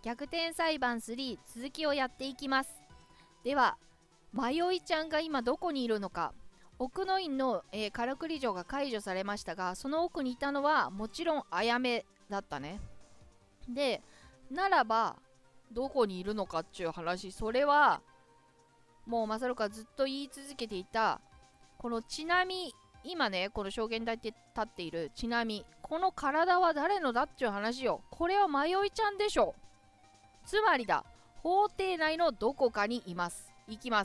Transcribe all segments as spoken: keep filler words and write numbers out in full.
逆転裁判スリー続きをやっていきます。では迷いちゃんが今どこにいるのか。奥の院の、えー、からくり城が解除されましたが、その奥にいたのはもちろんあやめだったね。でならばどこにいるのかっちゅう話、それはもうマサルがずっと言い続けていたこのちなみ、今ねこの証言台って立っているちなみ、この体は誰のだっちゅう話よ。これは迷いちゃんでしょ。つまりだ、法廷内のどこかにいます。行きます。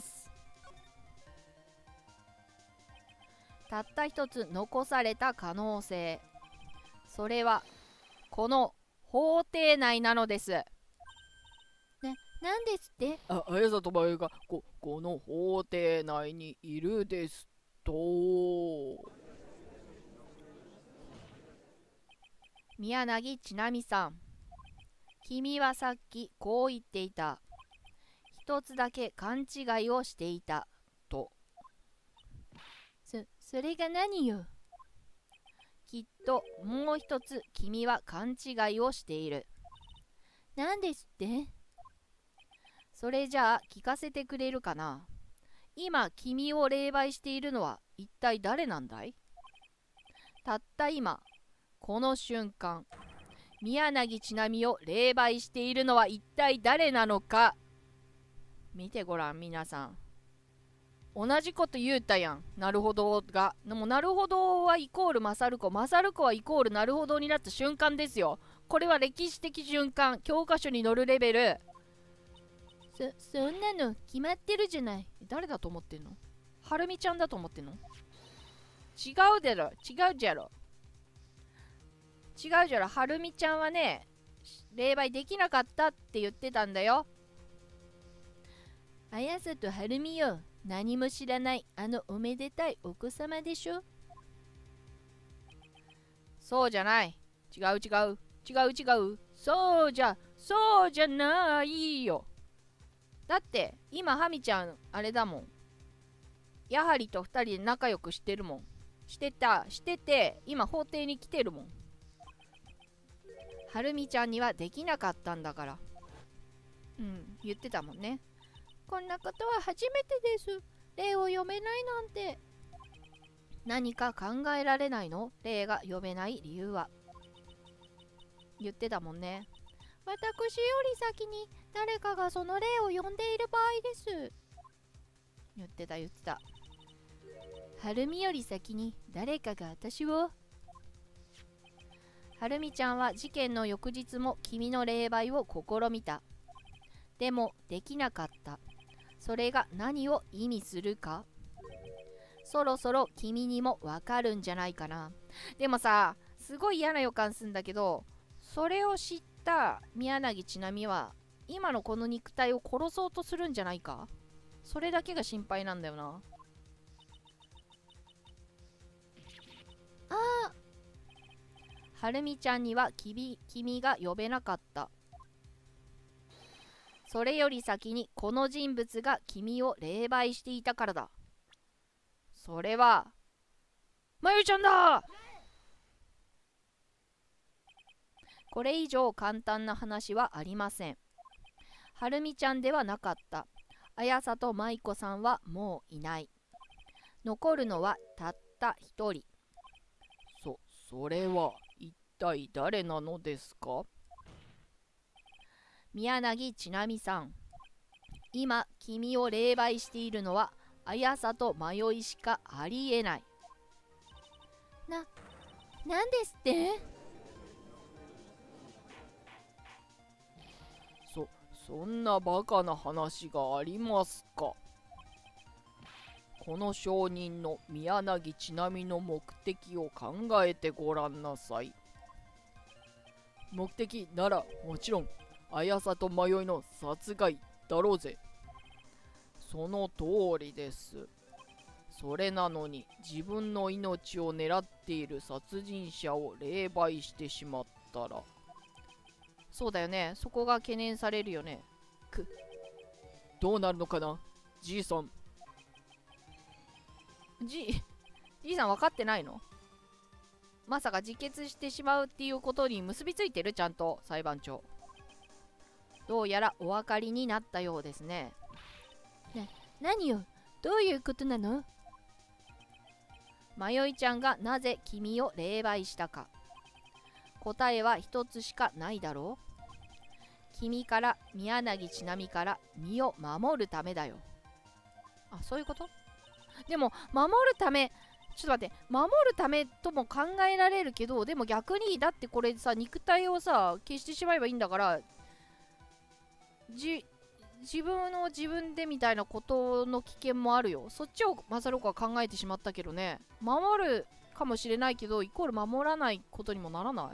たった一つ残された可能性、それはこの法廷内なのです。な、なんですって？ あ、綾里舞がここの法廷内にいるですと。 宮柳千奈美さん、君はさっきこう言っていた。一つだけ勘違いをしていたと。そ、それが何よ。きっともう一つ君は勘違いをしている。なんですって？それじゃあ聞かせてくれるかな。今君を霊媒しているのは一体誰なんだい？たった今この瞬間、宮柳千奈美を霊媒しているのは一体誰なのか。見てごらん皆さん。同じこと言うたやん。なるほどが。でもなるほどはイコールマサルコ。マサルコはイコールなるほどになった瞬間ですよ。これは歴史的瞬間。教科書に載るレベル。そ、そんなの決まってるじゃない。誰だと思ってんの？はるみちゃんだと思ってんの？違うだろ。違うじゃろ。違うじゃろ。はるみちゃんはね、霊媒できなかったって言ってたんだよ。あやさとはるみよ。何も知らないあのおめでたいお子様でしょ。そうじゃない。違う違う。違う違う。そうじゃ、そうじゃないよ。だって今ハミちゃんあれだもん。やはりと二人で仲良くしてるもん。してた、してて、今法廷に来てるもん。はるみちゃんにはできなかったんだから。うん、言ってたもんね。こんなことは初めてです。霊を読めないなんて。何か考えられないの？霊が読めない理由は。言ってたもんね。私より先に誰かがその霊を読んでいる場合です。言ってた言ってた。はるみより先に誰かが私を。はるみちゃんは事件の翌日も君の霊媒を試みた。でもできなかった。それが何を意味するか、そろそろ君にもわかるんじゃないかな。でもさ、すごい嫌な予感するんだけど、それを知った宮柳千奈美は今のこの肉体を殺そうとするんじゃないか。それだけが心配なんだよな。ああ、はるみちゃんには君、君が呼べなかった。それより先にこの人物が君を霊媒していたからだ。それはまゆちゃんだ。これ以上簡単な話はありません。はるみちゃんではなかった。綾里舞子さんはもういない。残るのはたった一人。 そ、それは一体誰なのですか？ 宮柳千奈美さん、今君を霊媒しているのは綾里迷いしかありえない。な、なんですって？ そ、そんなバカな話がありますか？この証人の宮柳千奈美の目的を考えてごらんなさい。目的ならもちろん綾里迷いの殺害だろうぜ。その通りです。それなのに自分の命を狙っている殺人者を霊媒してしまったら。 そうだよね。そこが懸念されるよね。く、 どうなるのかな、じいさん。 じ、じいさん分かってないの？まさか自決してしまうっていうことに結びついてる？ちゃんと裁判長。 どうやらお分かりになったようですね。 な、何よ、どういうことなの？ まよいちゃんがなぜ君を霊媒したか。答えは一つしかないだろう。君から宮崎千波から身を守るためだよ。あ、そういうこと？でも守るため、ちょっと待って、守るためとも考えられるけど、でも逆にだってこれさ、肉体をさ消してしまえばいいんだから、じ自分を自分でみたいなことの危険もあるよ。そっちをマサロコは考えてしまったけどね。守るかもしれないけどイコール守らないことにもならない？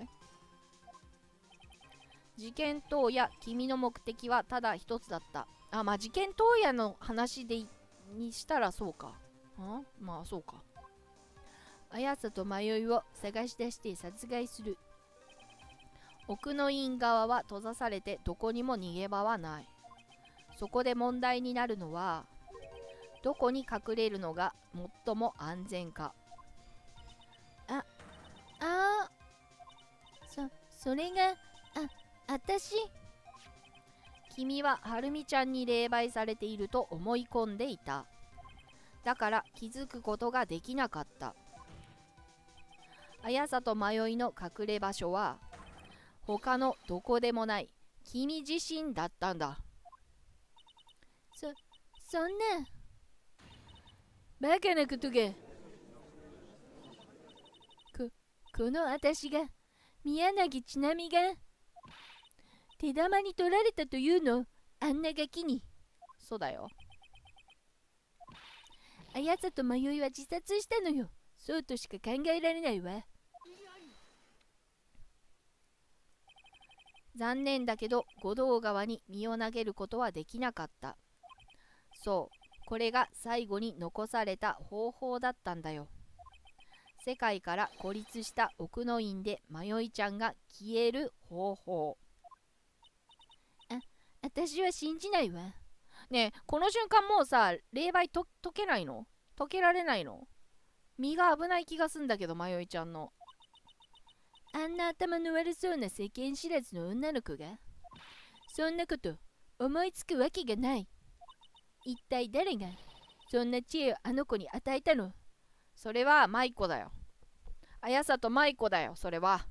事件当夜、君の目的はただ一つだった。あ、まあ事件当夜の話でにしたらそうか。んまあそうか。綾瀬と迷いを探し出して殺害する。奥の院側は閉ざされてどこにも逃げ場はない。そこで問題になるのは、どこに隠れるのが最も安全か。 あ、あー、そ、それが、あ、あたし。 君ははるみちゃんに霊媒されていると思い込んでいた。だから気づくことができなかった。綾里迷いの隠れ場所は他のどこでもない君自身だったんだ。 そ、そんなバカなことが。こ、このあたしが、宮崎千波が手玉に取られたというの？あんなガキに。 そうだよ。 綾里迷いは自殺したのよ。そうとしか考えられないわ。 残念だけど五道川に身を投げることはできなかった。そう、これが最後に残された方法だったんだよ。世界から孤立した奥の院で迷いちゃんが消える方法。 あ、私は信じないわ。 ねえ、この瞬間もうさ、霊媒と解けないの？解けられないの？身が危ない気がすんだけど、迷いちゃんの。 あんな頭の悪そうな世間知らずの女の子がそんなこと思いつくわけがない。一体誰がそんな知恵をあの子に与えたの？ それは舞子だよ。綾里舞子だよ、それは。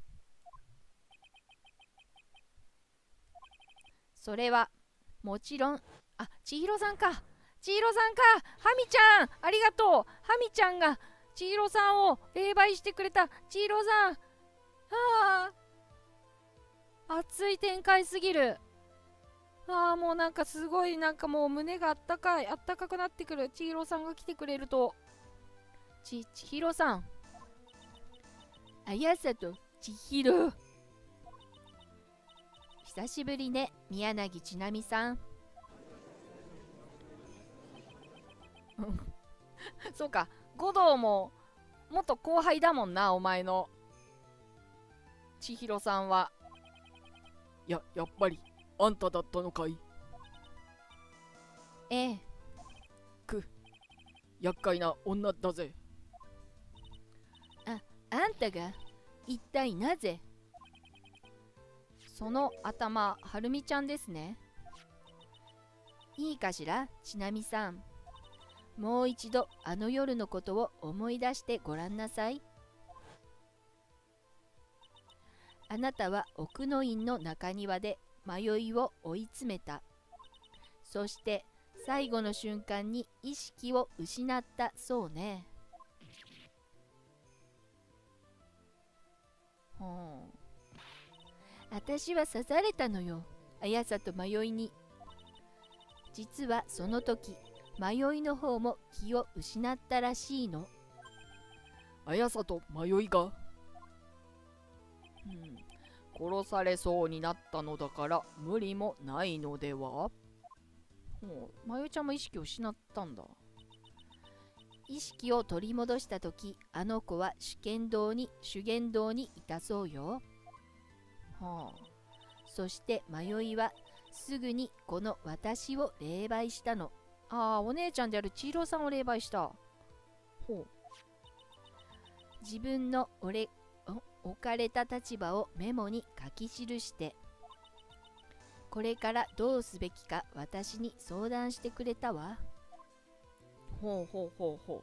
それはもちろん、あ、千尋さんか。千尋さんか。ハミちゃん、ありがとう。ハミちゃんが千尋さんを霊媒してくれた。千尋さん、はあ、熱い展開すぎる。ああ、もうなんかすごい、なんかもう胸があったかい、あったかくなってくる。千尋さんが来てくれると。ち、千尋さん。 綾里千尋。 久しぶりね、宮崎千波さん。そうか、五道も元後輩だもんな、お前の。千尋さんは。 や、やっぱりあんただったのかい？ ええ。 く、厄介な女だぜ。 あ、あんたが一体なぜ？ その頭、はるみちゃんですね。いいかしら、ちなみさん。もう一度あの夜のことを思い出してごらんなさい。あなたは奥の院の中庭で迷いを追い詰めた。そして最後の瞬間に意識を失ったそうね。ほん。 私は刺されたのよ、綾里迷いに。実はその時、迷いの方も気を失ったらしいの。 綾里迷いが、 うん、殺されそうになったのだから無理もないのでは？ほう、まよちゃんも意識を失ったんだ。意識を取り戻した時、あの子は修験道に修験道にいたそうよ。はあ、そして迷いはすぐにこの私を霊媒したの。ああ、お姉ちゃんである千尋さんを霊媒した。ほう。自分の俺置かれた立場をメモに書き記して、 これからどうすべきか私に相談してくれたわ。 ほうほうほうほう。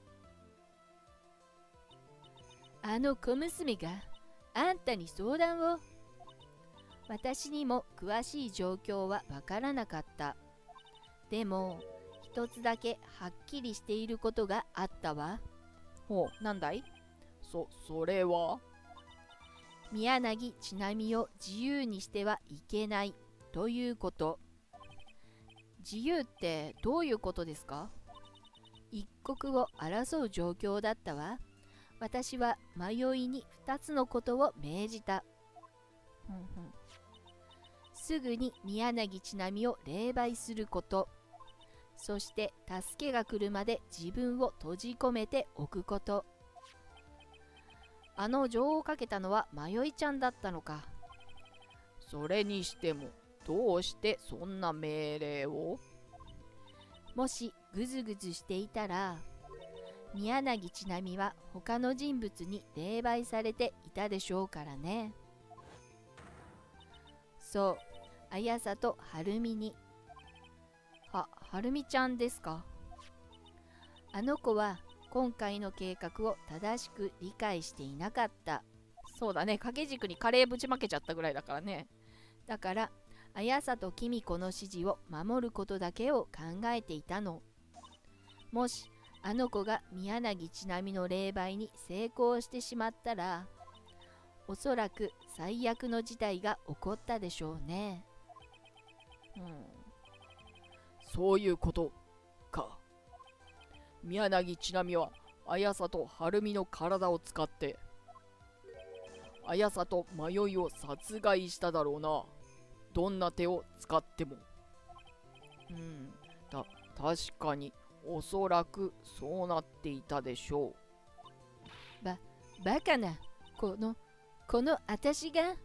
あの小娘があんたに相談を。私にも詳しい状況はわからなかった。でも一つだけはっきりしていることがあったわ。 ほう、なんだい？そ、それは？ 宮崎千波を自由にしてはいけないということ。 自由ってどういうことですか？ 一刻を争う状況だったわ。私は迷いに二つのことを命じた。 ふんふん。 すぐに宮崎千波を霊媒すること。そして助けが来るまで自分を閉じ込めておくこと。 あの情をかけたのは迷いちゃんだったのか。 それにしてもどうしてそんな命令を？ もしぐずぐずしていたら宮崎千波は他の人物に霊媒されていたでしょうからね。そう、綾里はるみに。 は、はるみちゃんですか？ あの子は今回の計画を正しく理解していなかった。 そうだね、掛け軸にカレーぶちまけちゃったぐらいだからね。 だから綾里公子の指示を守ることだけを考えていたの。もしあの子が宮崎千波の霊媒に成功してしまったら、おそらく最悪の事態が起こったでしょうね。 うん、そういうことか。宮崎千波は綾里はるみの体を使って綾里迷いを殺害しただろうな。どんな手を使っても。うん、た、確かにおそらくそうなっていたでしょう。ば、バカな、この、この私が。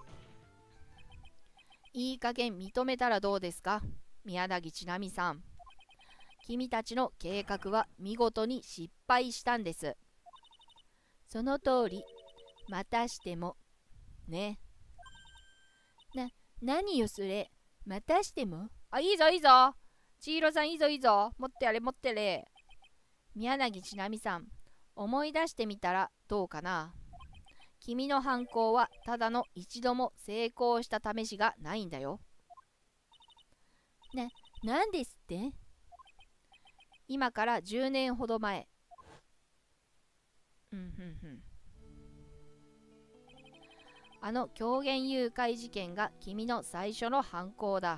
いい加減認めたらどうですか、宮崎千波さん。君たちの計画は見事に失敗したんです。 その通り、またしても、ね。な、何よそれ、またしても。 あ、いいぞいいぞ。千尋さんいいぞいいぞ。持ってやれ持ってれ。宮崎千波さん、思い出してみたらどうかな。君の犯行はただの一度も成功した試しがないんだよ。 な、なんですって？ 今からじゅうねんほど前。うんふんふん。あの狂言誘拐事件が君の最初の犯行だ。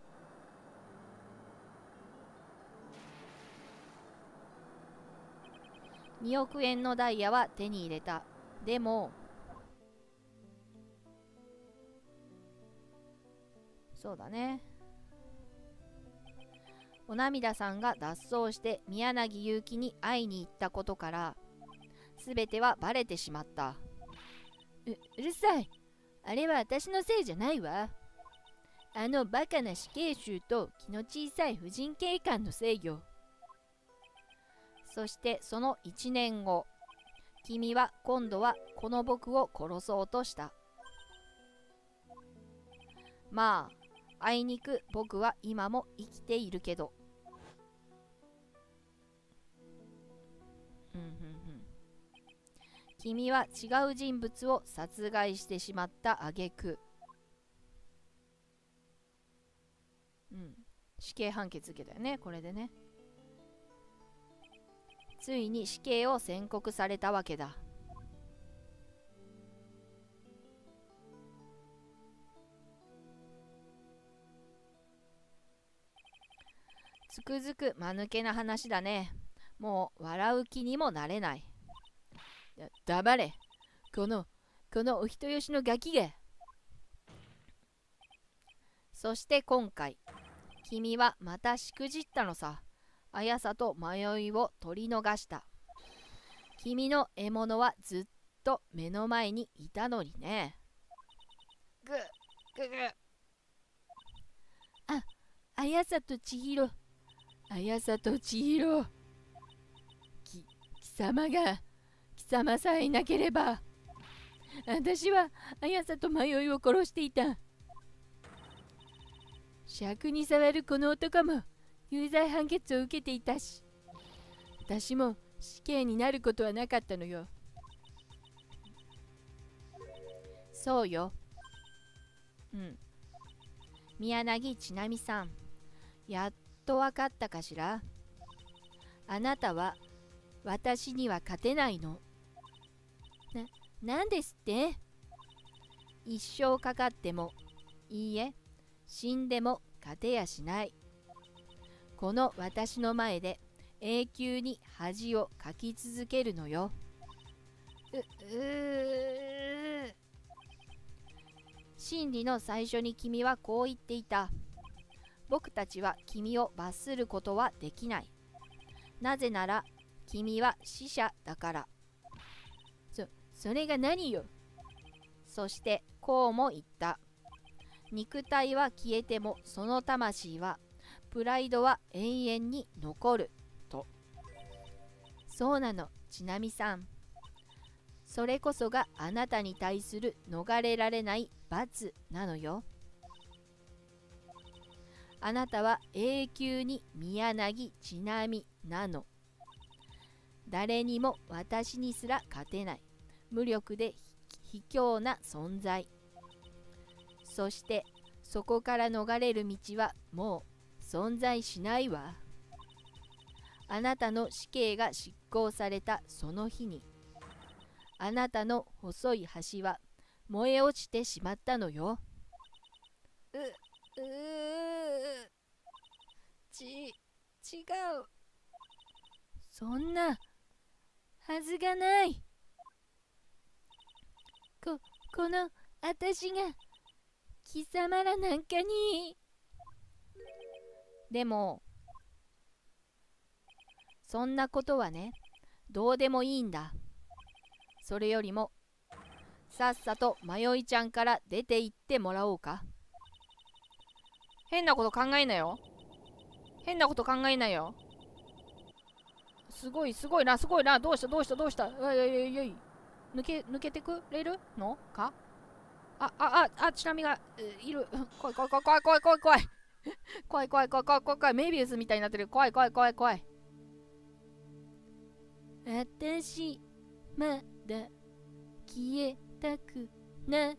におくえんのダイヤは手に入れた。でも、そうだね。お涙さんが脱走して宮崎ゆうきに会いに行ったことから、すべてはバレてしまった。 う、うるさい。あれは私のせいじゃないわ。あのバカな死刑囚と気の小さい婦人警官のせいよ。 そしてそのいちねんご、君は今度はこの僕を殺そうとした。まあ、あいにく僕は今も生きているけど。うんうんうん。君は違う人物を殺害してしまった挙句、うん、死刑判決受けたよね、これでね。ついに死刑を宣告されたわけだ。つくづく間抜けな話だね。もう笑う気にもなれない。 だ、黙れ。この、このお人よしのガキが。 そして今回、君はまたしくじったのさ。綾さと迷いを取り逃した。君の獲物はずっと目の前にいたのにね。ぐ、ぐぐ。 あ、綾里千尋。綾里千尋。き、貴様が、貴様さえいなければ、私は綾里迷いを殺していた。 尺に触るこの男も有罪判決を受けていたし、私も死刑になることはなかったのよ。 そうよ。うん。宮柳千奈美さん、やっとわかったかしら。あなたは私には勝てないの。 な、なんですって？ 一生かかっても、いいえ、死んでも勝てやしない。この私の前で永久に恥をかき続けるのよ。う、うー。真理の最初に君はこう言っていた。僕たちは君を罰することはできない。なぜなら君は死者だから。 そ、それが何よ。 そしてこうも言った。肉体は消えてもその魂は、プライドは永遠に残ると。そうなの、千奈美さん。それこそがあなたに対する逃れられない罰なのよ。あなたは永久に宮柳千奈美なの。誰にも私にすら勝てない、無力で卑怯な存在。そしてそこから逃れる道はもう存在しないわ。あなたの死刑が執行されたその日に、あなたの細い橋は燃え落ちてしまったのよ。 う、うー、ち、違う。そんなはずがない。こ、この私が貴様らなんかに。 でも、そんなことはね、どうでもいいんだ。それよりも、さっさと迷いちゃんから出て行ってもらおうか。変なこと考えなよ。変なこと考えなよ。すごいすごいな、すごいな。どうしたどうしたどうした。おいおいおいおい。抜け、抜けてくれるのか。あ、あ、あ、あ、ちなみが、いる。怖い怖い怖い怖い怖い怖い怖い。怖い怖い怖い怖い怖い怖い。メイビウスみたいになってる。怖い怖い怖い怖い。 私、まだ消えたくない。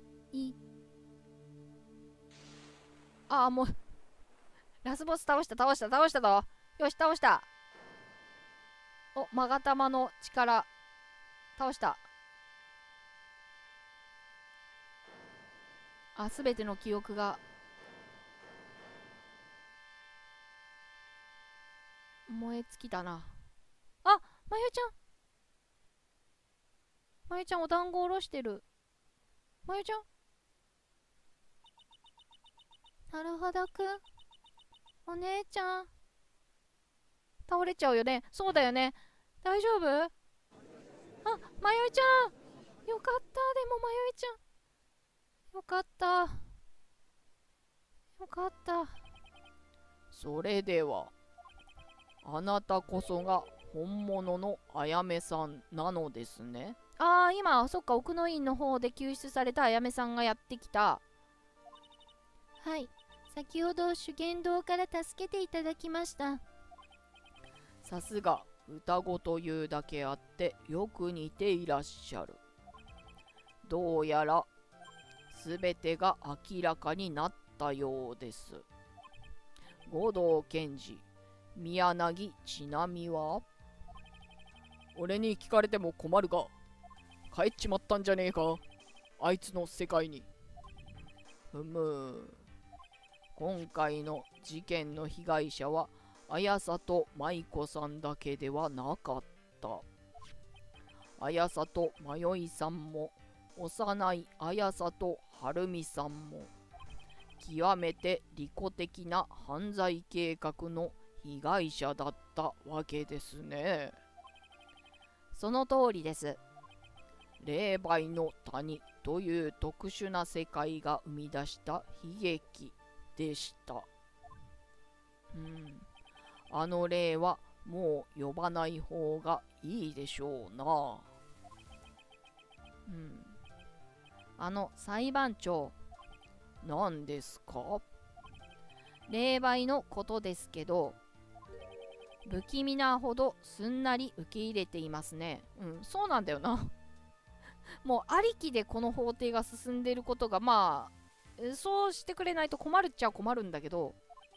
ああ、もう。ラスボス倒した倒した倒したぞ。よし、倒した。お、マガタマの力。倒した。あ、すべての記憶が燃え尽きたな。あ、まゆちゃん。まゆちゃんお団子おろしてる。まゆちゃん。なるほどくん。お姉ちゃん。倒れちゃうよね。そうだよね。大丈夫？あ、まゆちゃん。よかった。でもまゆちゃん。よかった。よかった。 それでは、あなたこそが本物のあやめさんなのですね。 ああ、今、そっか、奥の院の方で救出されたあやめさんがやってきた。 はい、先ほど修験道から助けていただきました。 さすが双子というだけあってよく似ていらっしゃる。どうやらすべてが明らかになったようです。護道賢治、宮柳千奈美は？俺に聞かれても困るが、帰っちまったんじゃねえか、あいつの世界に。ふむ、今回の事件の被害者は綾里舞子さんだけではなかった。綾里迷さんも幼い綾里晴美さんも極めて利己的な犯罪計画の被害者だったわけですね。 その通りです。 霊媒の谷という特殊な世界が生み出した悲劇でした。うん、あの霊はもう呼ばない方がいいでしょうな。 うん、あの裁判長、 何ですか？ 霊媒のことですけど、不気味なほどすんなり受け入れていますね。うん、そうなんだよな。もうありきでこの法廷が進んでいることが、まあそうしてくれないと困るっちゃ困るんだけど、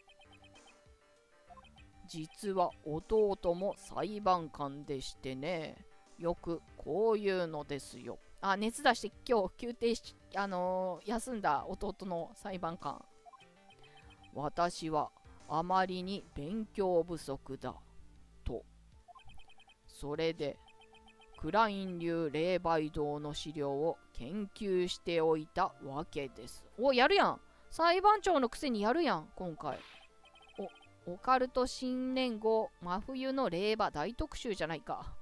実は弟も裁判官でしてね、よくこういうのですよ。あ、熱出して今日休廷し、あのー休んだ弟の裁判官。私はあまりに勉強不足だと。それでクライン流霊媒堂の資料を研究しておいたわけです。お、やるやん。裁判長のくせにやるやん今回。お、オカルト新年号真冬の霊場大特集じゃないか。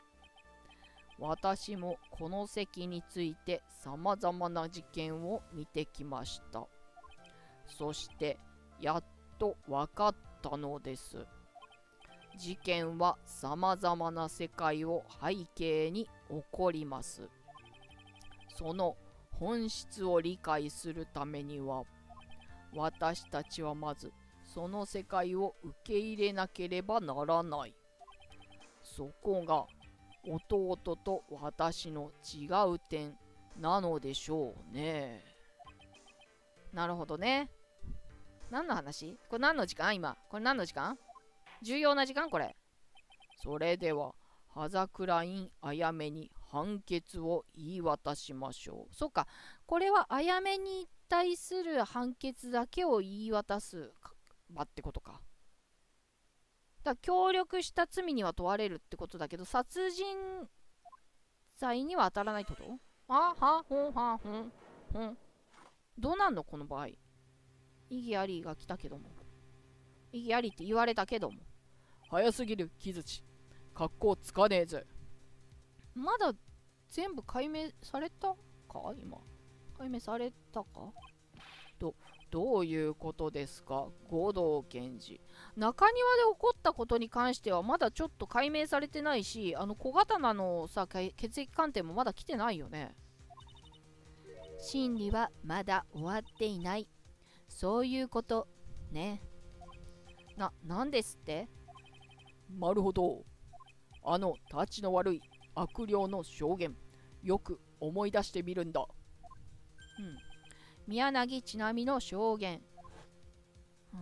私もこの席についてさまざまな事件を見てきました。そしてやっと分かったのです。事件はさまざまな世界を背景に起こります。その本質を理解するためには、私たちはまずその世界を受け入れなければならない。そこが弟と私の違う点なのでしょうね。なるほどね。何の話？これ何の時間？今これ何の時間？重要な時間これ。それでは葉桜院あやめに判決を言い渡しましょう。そっか、これはあやめに対する判決だけを言い渡す場ってことか。だから協力した罪には問われるってことだけど、殺人罪には当たらないってこと？あはほんはほんほん。どうなんのこの場合。異議ありが来たけども。異議ありって言われたけども。 早すぎる木槌。格好つかねえぜ。 まだ全部解明されたか今。解明されたかど、どういうことですか護道検事。 中庭で起こったことに関してはまだちょっと解明されてないし、あの小刀のさ血液鑑定もまだ来てないよね。 審理はまだ終わっていない。そういうことね。 な、なんですって？ なるほど。あのたちの悪い悪霊の証言、よく思い出してみるんだ。 うん。宮城ちなみの証言。 うん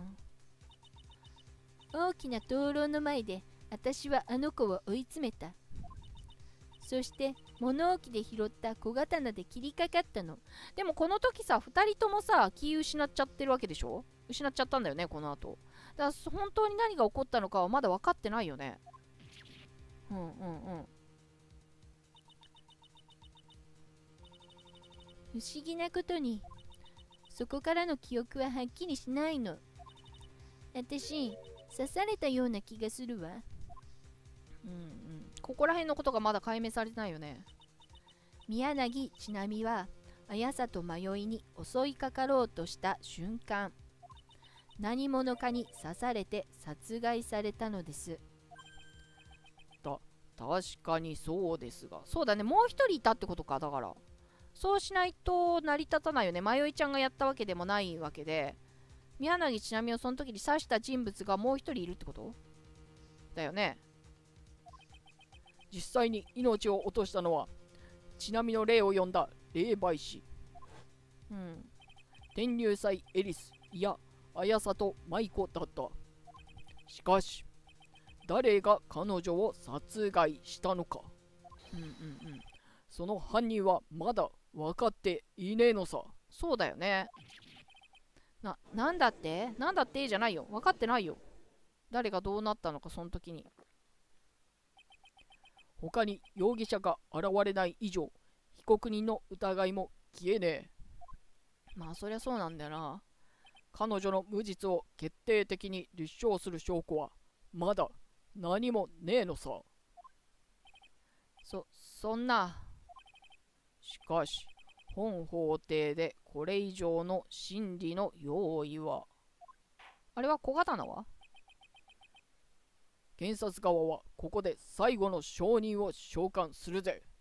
、大きな灯籠の前で私はあの子を追い詰めた。そして物置で拾った小刀で切りかかったの。 でもこの時さ、ふたりともさ気失っちゃってるわけでしょ。失っちゃったんだよねこの後。だから本当に何が起こったのかはまだ分かってないよね。うんうんうん。 不思議なことにそこからの記憶ははっきりしないの。私刺されたような気がするわ。 うんうん。ここら辺のことがまだ解明されてないよね。 宮城ちなみは綾里迷いに襲いかかろうとした瞬間、何者かに刺されて殺害されたのです。 た、確かにそうですが。 そうだね、もう一人いたってことか。だからそうしないと成り立たないよね。迷いちゃんがやったわけでもないわけで、宮城ちなみをその時に刺した人物がもう一人いるってことだよね。 実際に命を落としたのはちなみの霊を呼んだ霊媒師、 うん、 天竜祭エリス、いや綾里舞子だった。しかし誰が彼女を殺害したのか、 うんうんうん、 その犯人はまだ分かっていねえのさ。 そうだよね。な、なんだってなんだってじゃないよ。分かってないよ。誰がどうなったのかその時に。 他に容疑者が現れない以上、被告人の疑いも消えねえ。 まあそりゃそうなんだよな。 彼女の無実を決定的に立証する証拠はまだ何もねえのさ。 そ、そんな。 しかし本法廷でこれ以上の審理の用意は。 あれは小刀は？ 検察側はここで最後の証人を召喚するぜ。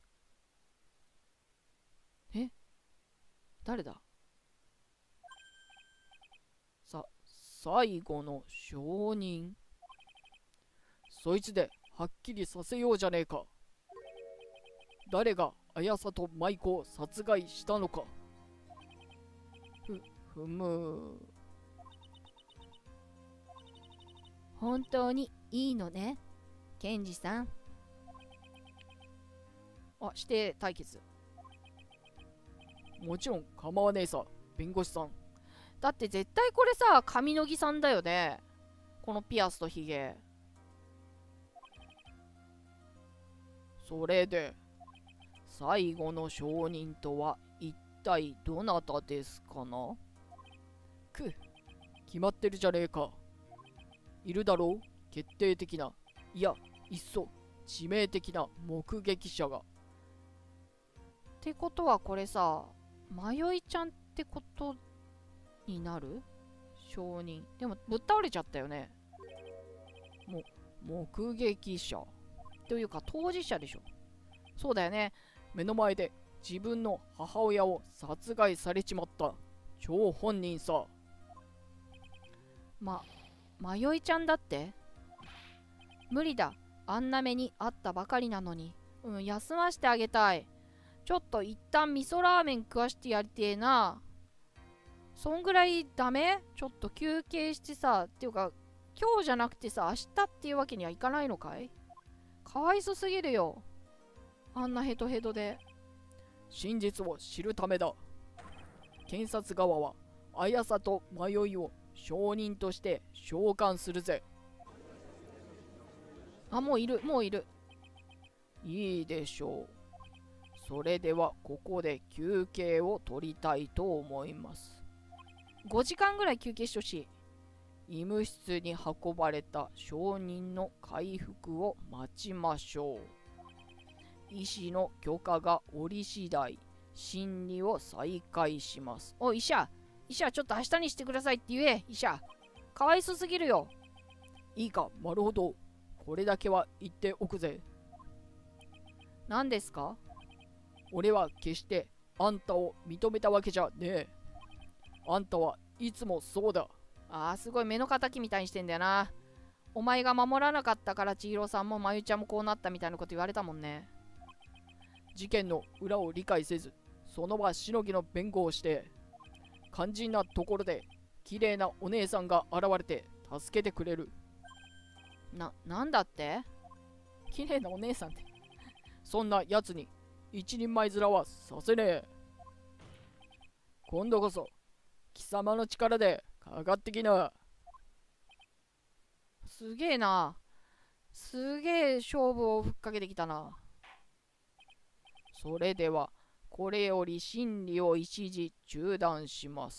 え？誰だ？さ、 最後の証人。そいつではっきりさせようじゃねえか。誰が綾里舞子を殺害したのか。ふ、ふむ。 本当にいいのね、検事さん。 あ、して対決。 もちろん構わねえさ、弁護士さん。 だって絶対これさ、上野木さんだよね。このピアスとヒゲ。 それで、最後の証人とは一体どなたですかな。く、決まってるじゃねえか。いるだろう、決定的な、いや、いっそ致命的な目撃者が。 ってことはこれさ、迷いちゃんってことになる？証人。でもぶっ倒れちゃったよね。 も、目撃者というか当事者でしょ。そうだよね。 目の前で自分の母親を殺害されちまった張本人さ。 ま、迷いちゃんだって？無理だ。あんな目にあったばかりなのに。うん、休ませてあげたい。ちょっと一旦味噌ラーメン食わしてやりてえな。そんぐらいダメ？ちょっと休憩してさ。っていうか、今日じゃなくてさ、明日っていうわけにはいかないのかい？かわいそすぎるよ。あんなヘトヘトで。 真実を知るためだ。検察側は綾里迷いを証人として召喚するぜ。 あ、もういる、もういる。 いいでしょう。それではここで休憩を取りたいと思います。 ごじかんぐらい休憩してほしい。 医務室に運ばれた証人の回復を待ちましょう。医師の許可が下り次第、審理を再開します。 おい、医者、医者、ちょっと明日にしてくださいって言え、医者。かわいそすぎるよ。 いいか、丸ほど。これだけは言っておくぜ。 何ですか？ 俺は決してあんたを認めたわけじゃねえ。あんたはいつもそうだ。 あー、すごい目の敵みたいにしてんだよな。お前が守らなかったから千尋さんもまゆちゃんもこうなったみたいなこと言われたもんね。 事件の裏を理解せず、その場しのぎの弁護をして、肝心なところで綺麗なお姉さんが現れて助けてくれる。 な、なんだって？ 綺麗なお姉さんって。そんなやつに一人前面はさせねえ。今度こそ貴様の力でかかってきな。 すげえな。すげえ勝負をふっかけてきたな。 それではこれより審理を一時中断します。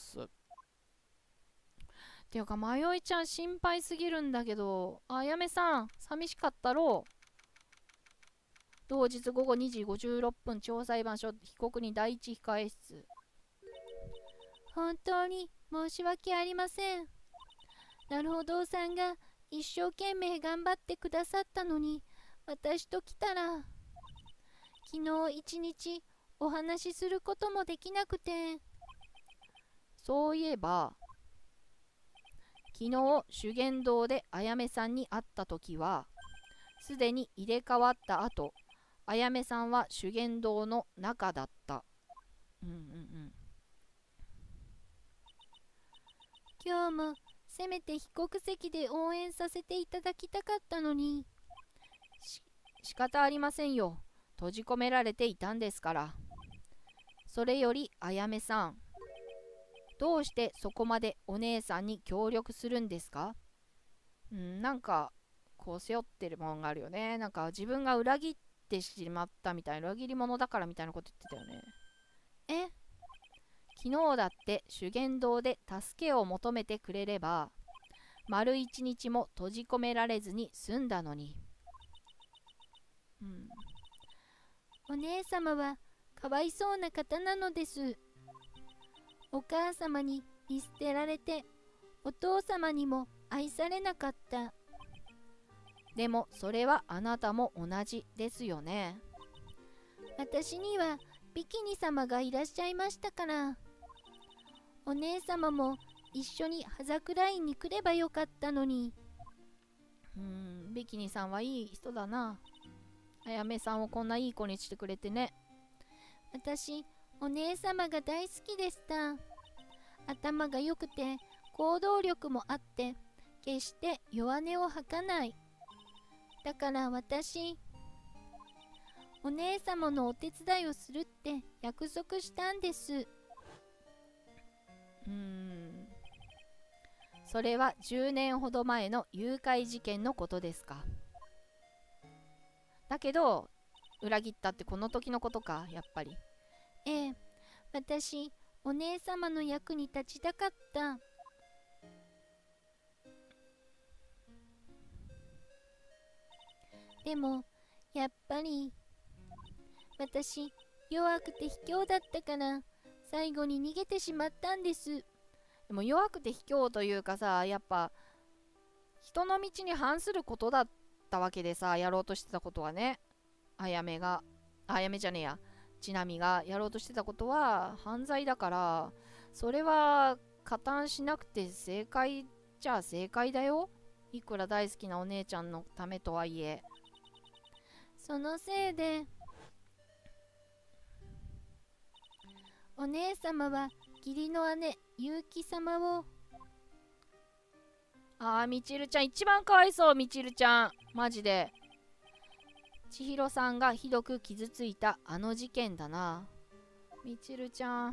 ていうか、まよいちゃん心配すぎるんだけど。あやめさん、寂しかったろう。同日午後にじごじゅうろっぷん、地方裁判所被告人第一控え室。 本当に申し訳ありません。なるほどさんが一生懸命頑張ってくださったのに、私と来たら、昨日一日お話しすることもできなくて。 そういえば、昨日修験道であやめさんに会った時は、すでに入れ替わった後、あやめさんは修験道の中だった。うんうんうん。 今日もせめて被告席で応援させていただきたかったのに。 し、仕方ありませんよ。閉じ込められていたんですから。それよりあやめさん、どうしてそこまでお姉さんに協力するんですか？うん、なんかこう背負ってるもんがあるよね。なんか自分が裏切ってしまったみたいな、裏切り者だからみたいなこと言ってたよね。え？昨日だって修験道で助けを求めてくれれば、丸一日も閉じ込められずに済んだのに。 うん。お姉様はかわいそうな方なのです。お母様に見捨てられて、お父様にも愛されなかった。 でもそれはあなたも同じですよね。 私にはビキニ様がいらっしゃいましたから。お姉様も一緒に葉桜院に来ればよかったのに。 うーん、ビキニさんはいい人だな。あやめさんをこんないい子にしてくれてね。 私、お姉様が大好きでした。頭が良くて行動力もあって、決して弱音を吐かない。だから私、お姉様のお手伝いをするって約束したんです。 うーん、それはじゅうねんほど前の誘拐事件のことですか。だけど裏切ったってこの時のことか、やっぱり。 ええ、私、お姉様の役に立ちたかった。でも、やっぱり、私、弱くて卑怯だったから、最後に逃げてしまったんです。 でも弱くて卑怯というかさ、やっぱ人の道に反することだったわけでさ、やろうとしてたことはね。あやめが、あやめじゃねえや、ちなみがやろうとしてたことは犯罪だから、それは加担しなくて正解じゃあ正解だよ。いくら大好きなお姉ちゃんのためとはいえ。 そのせいで、お姉様は義理の姉、結城様を。 ああ、みちるちゃん一番かわいそう。みちるちゃんマジで。千尋さんがひどく傷ついたあの事件だな。みちるちゃん。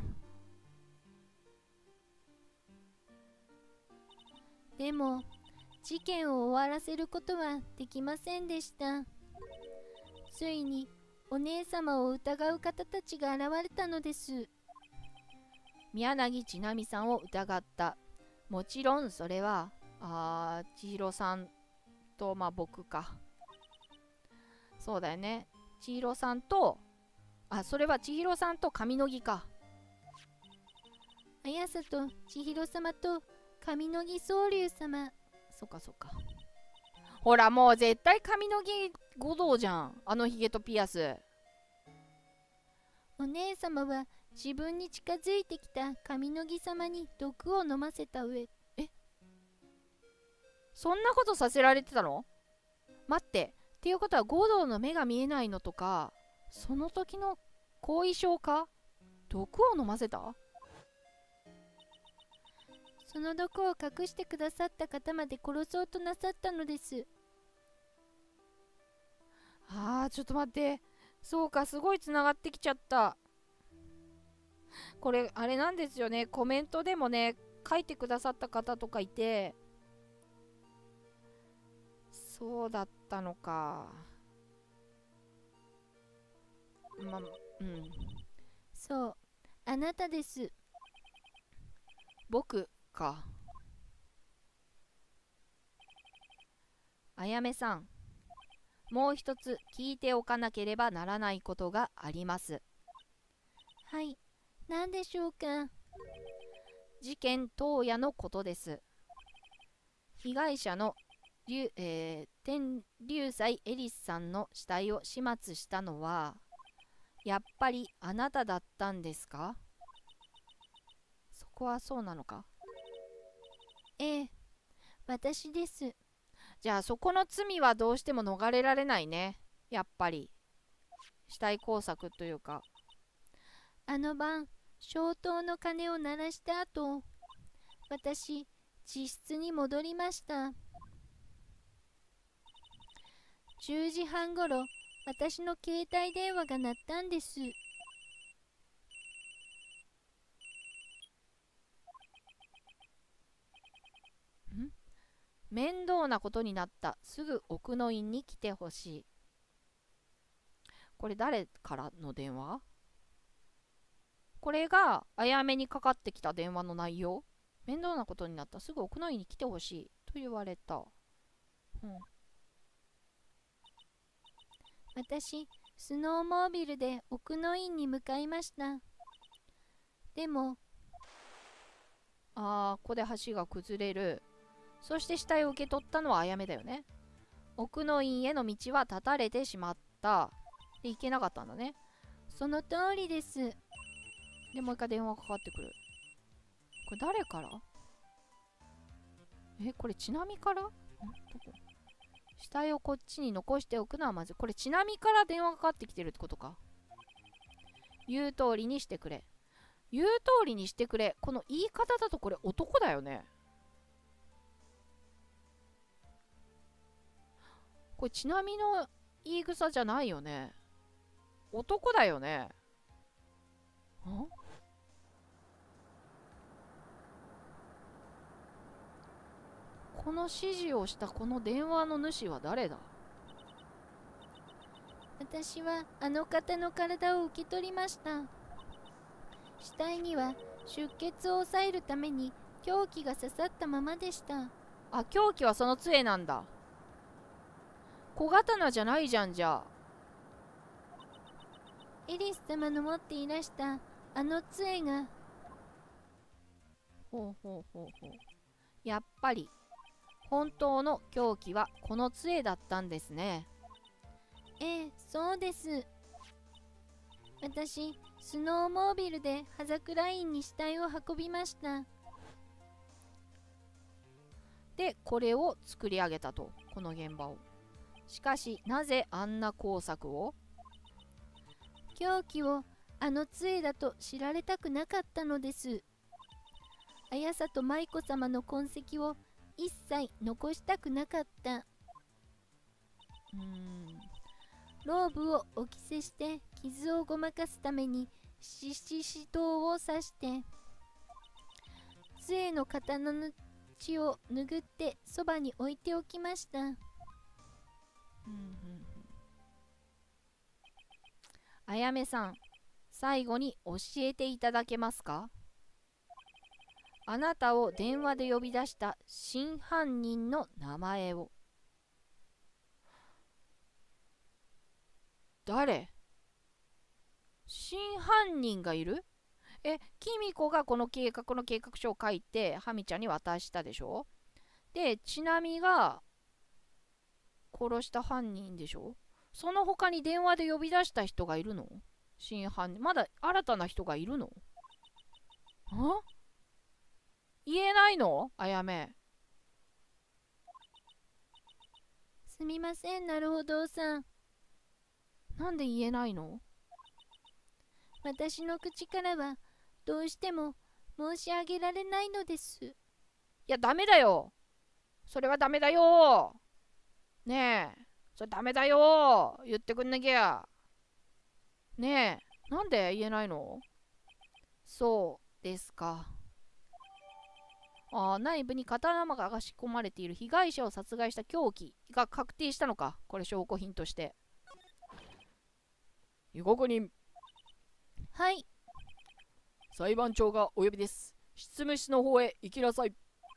でも、事件を終わらせることはできませんでした。ついにお姉様を疑う方たちが現れたのです。 宮柳千奈美さんを疑った。もちろんそれはあー千尋さんとまあ僕か。そうだよね。千尋さんとあそれは千尋さんと上野木か。 綾瀬と千尋様と上野木宗龍様。 そっかそっか。ほらもう絶対上野木五道じゃん、あのひげとピアス。 お姉様は自分に近づいてきた上野木様に毒を飲ませた上。 え、そんなことさせられてたの？待って、っていうことは五道の目が見えないのとかその時の後遺症か？毒を飲ませた？ その毒を隠してくださった方まで殺そうとなさったのです。 あーちょっと待って、そうか、すごいつながってきちゃった。これあれなんですよね、コメントでもね書いてくださった方とかいて、そうだったのか。ま、うん。 そう、あなたです。 僕か。あやめさん、もう一つ聞いておかなければならないことがあります。 はい、何でしょうか。 事件当夜のことです。被害者の龍、えー、天龍斎エリスさんの死体を始末したのはやっぱりあなただったんですか？そこはそうなのか？ ええ、私です。 じゃあそこの罪はどうしても逃れられないね。やっぱり死体工作というか。 あの晩、消灯の鐘を鳴らした後、私、自室に戻りました。じゅうじはんごろ、私の携帯電話が鳴ったんです。 ん？面倒なことになった。すぐ奥の院に来てほしい。これ誰からの電話？これがあやめにかかってきた電話の内容。面倒なことになった。すぐ奥の院に来てほしいと言われた。うん、 私、スノーモービルで奥の院に向かいました。でも、 あー、ここで橋が崩れる。そして死体を受け取ったのはあやめだよね。奥の院への道は断たれてしまった。で、行けなかったんだね。 その通りです。 で、もう一回電話がかかってくる。これ誰から？ え、これちなみからんどこ死体をこっちに残しておくのはまずい。これちなみから電話がかかってきてるってことか。言う通りにしてくれ。言う通りにしてくれ。この言い方だとこれ男だよね。これちなみの言い草じゃないよね。男だよね。んこの指示をしたこの電話の主は誰だ？ 私はあの方の体を受け取りました。死体には出血を抑えるために凶器が刺さったままでした。 あ、凶器はその杖なんだ。小刀じゃないじゃん、じゃあ。 エリス様の持っていらしたあの杖が。 ほうほうほうほう。やっぱり本当の凶器はこの杖だったんですね。 ええ、そうです。私、スノーモービルで葉桜院に死体を運びました。 で、これを作り上げたと、この現場を。しかし、なぜあんな工作を？ 凶器をあの杖だと知られたくなかったのです。綾里舞子様の痕跡を一切残したくなかった。 うーん。 ローブをお着せして傷をごまかすためにしししとうを刺して杖の刀の血を拭ってそばに置いておきました。うんうんうん、あやめさん、最後に教えていただけますか？あなたを電話で呼び出した真犯人の名前を。誰？真犯人がいる？え、キミコがこの計画の計画書を書いてハミちゃんに渡したでしょ？で、ちなみが殺した犯人でしょ？その他に電話で呼び出した人がいるの？真犯人。まだ新たな人がいるの？ん？言えないの？あやめ。 すみません、なるほどさん。 なんで言えないの？ 私の口からはどうしても申し上げられないのです。いや、ダメだよ。それはダメだよ。ねえ、それダメだよ。言ってくんなきゃ。ねえ、なんで言えないの？そうですか。ああ、内部に刀が仕込まれている被害者を殺害した凶器が確定したのか。これ証拠品として。 被告人。 はい。 裁判長がお呼びです。執務室の方へ行きなさい。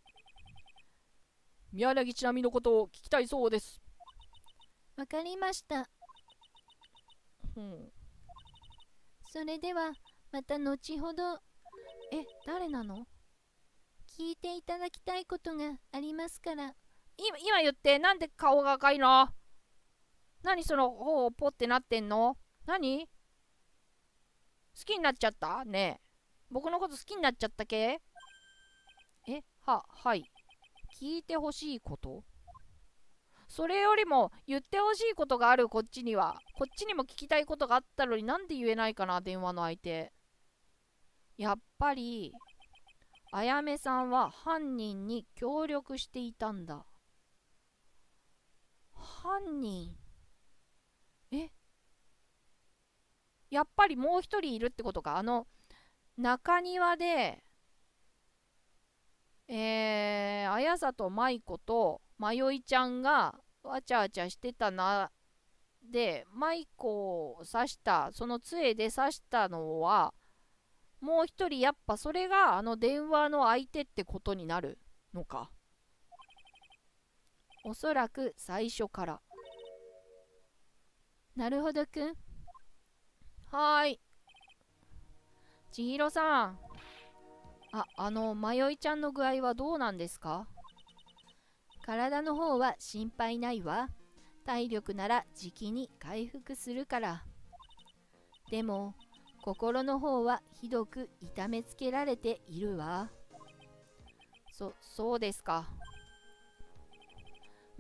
宮柳ちなみのことを聞きたいそうです。 わかりました。 うん。 それではまた後ほど。 え、誰なの？ 聞いていただきたいことがありますから。 今、今言って、なんで顔が赤いの？何その頬をポってなってんの？何？好きになっちゃったねえ。僕のこと好きになっちゃったけ？え、は、はい。聞いてほしいこと？それよりも言ってほしいことがある、こっちには。こっちにも聞きたいことがあったのになんで言えないかな、電話の相手。やっぱり、あやめさんは犯人に協力していたんだ。犯人？え？やっぱりもう一人いるってことか。あの、中庭で、えー、綾里舞子とまよいちゃんがわちゃわちゃしてたな。で、舞子を刺した、その杖で刺したのは、もう一人、やっぱそれがあの電話の相手ってことになるのか。おそらく最初から。 なるほどくん。 はーい。千尋さん。あ、あの、まよいちゃんの具合はどうなんですか？ 体の方は心配ないわ。体力ならじきに回復するから。でも、心の方はひどく痛めつけられているわ。 そ、そうですか。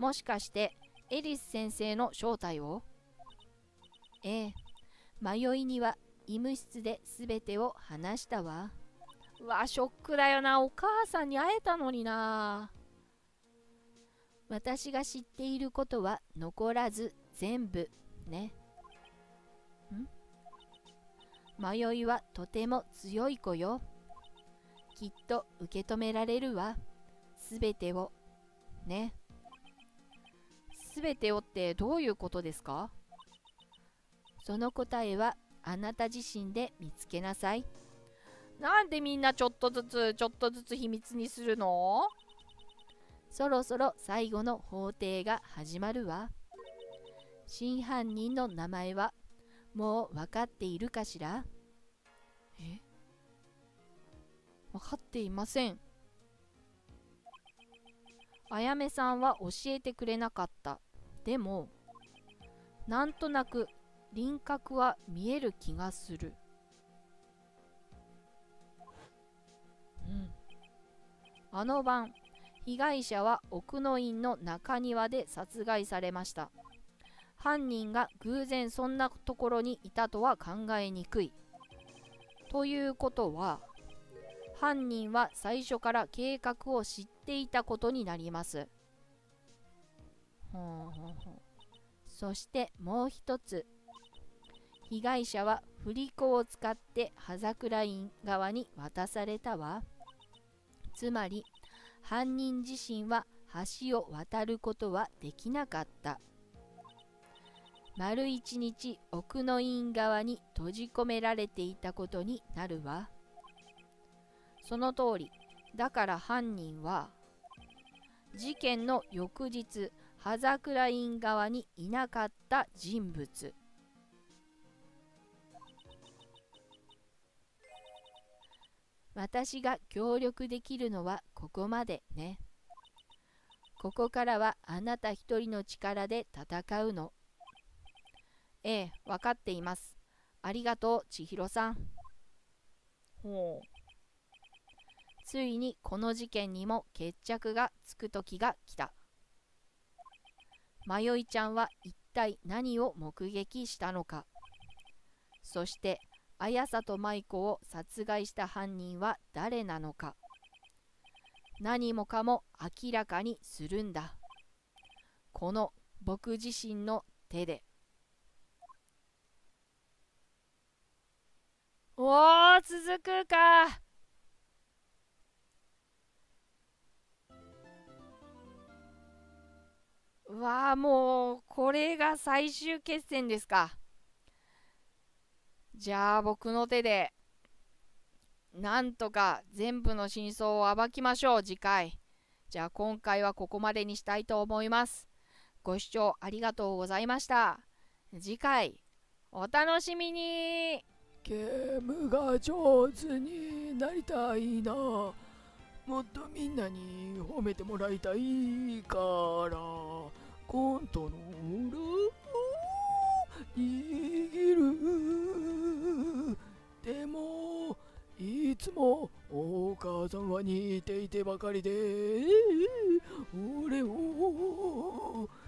もしかしてエリス先生の正体を？ええ、迷いには医務室で全てを話したわ。うわ、ショックだよな。お母さんに会えたのにな。私が知っていることは残らず全部ね。ん？迷いはとても強い子よ。きっと受け止められるわ。すべてをね。すべてをってどういうことですか？その答えはあなた自身で見つけなさい。なんでみんなちょっとずつちょっとずつ秘密にするの？そろそろ最後の法廷が始まるわ。真犯人の名前はもう分かっているかしら？え？分かっていません。あやめさんは教えてくれなかった。でも、なんとなく輪郭は見える気がする。うん。あの晩、被害者は奥の院の中庭で殺害されました。犯人が偶然そんなところにいたとは考えにくい。ということは、犯人は最初から計画を知っていたことになります。ほうほうほう。そしてもう一つ。被害者は振り子を使って葉桜院側に渡されたわ。つまり犯人自身は橋を渡ることはできなかった。丸一日奥の院側に閉じ込められていたことになるわ。その通り。だから犯人は事件の翌日葉桜院側にいなかった人物。私が協力できるのはここまでね。ここからはあなた一人の力で戦うの。ええ、分かっています。ありがとう、千尋さん。ほう。ついにこの事件にも決着がつく時が来た。迷いちゃんは一体何を目撃したのか。そして綾里舞子を殺害した犯人は誰なのか。何もかも明らかにするんだ。この僕自身の手で。おー、続くか。うわあ、もうこれが最終決戦ですか。じゃあ僕の手でなんとか全部の真相を暴きましょう、次回。じゃあ今回はここまでにしたいと思います。ご視聴ありがとうございました。次回お楽しみに。 ゲームが上手になりたいな。もっとみんなに褒めてもらいたいからコントローラーを握る。でもいつもお母さんは似ていてばかりで俺を